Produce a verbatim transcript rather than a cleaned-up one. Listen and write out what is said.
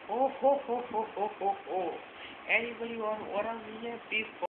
Oh, ho, ho, ho, ho, ho, ho. Anybody want what I'm here, please